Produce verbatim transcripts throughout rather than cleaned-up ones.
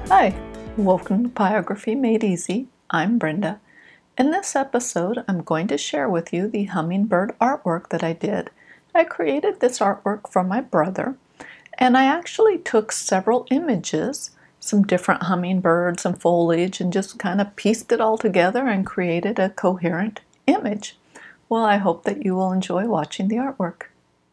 Hi, welcome to Pyrography Made Easy. I'm Brenda. In this episode, I'm going to share with you the hummingbird artwork that I did. I created this artwork for my brother, and I actually took several images, some different hummingbirds and foliage, and just kind of pieced it all together and created a coherent image. Well, I hope that you will enjoy watching the artwork.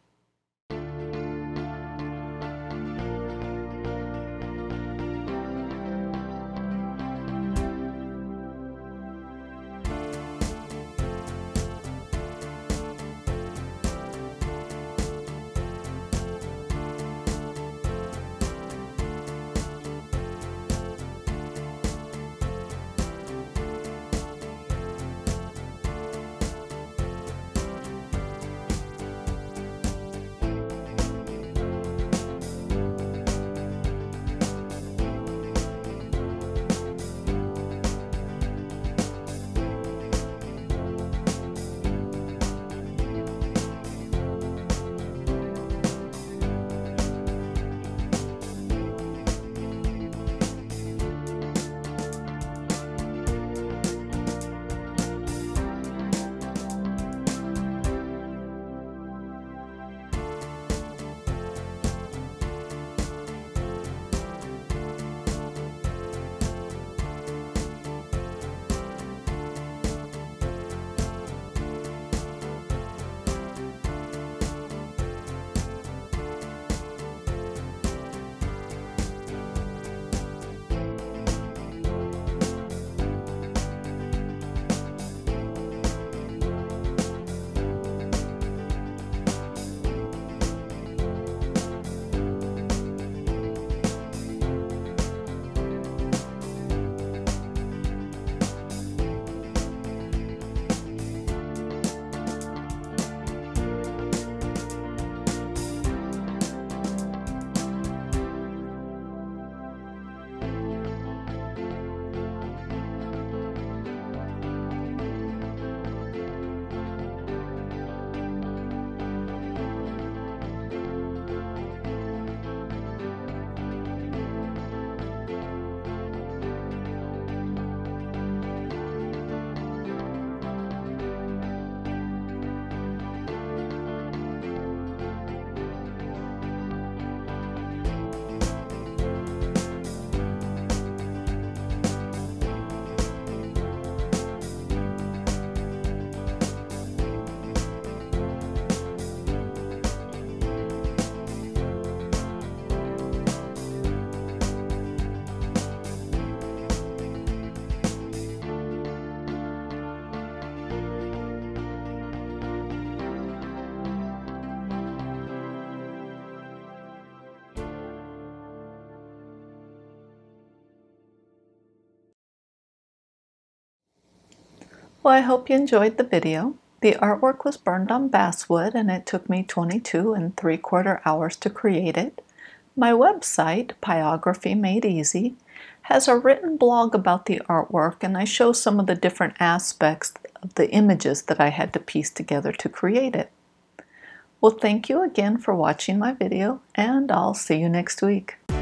Well, I hope you enjoyed the video. The artwork was burned on basswood and it took me twenty-two and three quarter hours to create it. My website, Pyrography Made Easy, has a written blog about the artwork, and I show some of the different aspects of the images that I had to piece together to create it. Well, thank you again for watching my video, and I'll see you next week.